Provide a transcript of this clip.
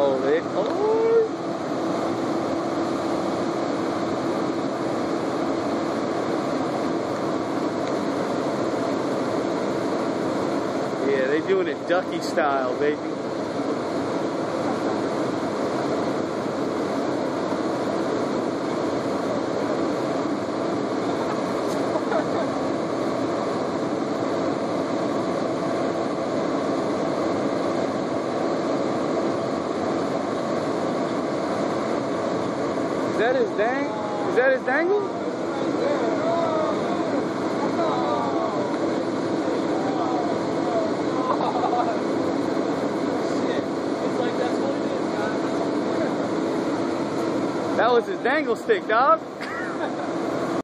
Oh, they are. Yeah, they doing it Ducky style, baby. Is that his dang? Is that his dangle? That was his dangle stick, dog.